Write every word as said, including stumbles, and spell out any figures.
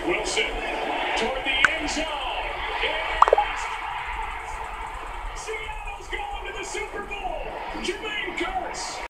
Wilson toward the end zone. Seattle's going to the Super Bowl. Jermaine Curse.